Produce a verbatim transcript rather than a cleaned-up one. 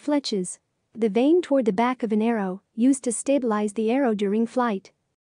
Fletches. The vane toward the back of an arrow, used to stabilize the arrow during flight.